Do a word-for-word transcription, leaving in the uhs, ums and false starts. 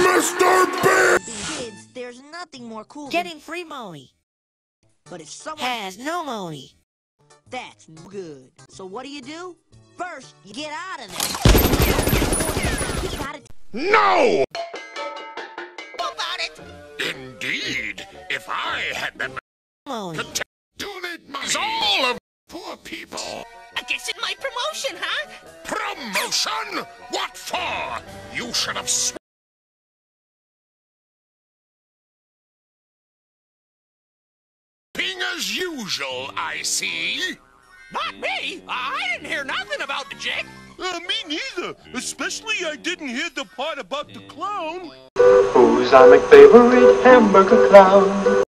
Mister Beast! Kids, there's nothing more cool Getting than... free money. But if someone... Has no money. That's no good. So what do you do? First, you get out of there. You gotta... No! How about it? Indeed, if I had the Money. donate money to all of poor people. I guess it's my promotion, huh? Promotion? What for? You should have sworn. As usual, I see. Not me! I didn't hear nothing about the jig. Uh, me neither. Especially I didn't hear the part about the clown. Who's our McFavorite hamburger clown?